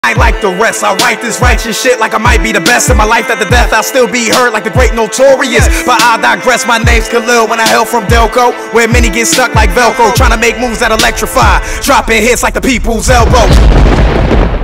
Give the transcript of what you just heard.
I like the rest. I write this righteous shit like I might be the best in my life. At the death I'll still be heard like the great Notorious. But I digress, my name's Khalil. When I hail from Delco, where many get stuck like Velcro, trying to make moves that electrify, dropping hits like the people's elbow.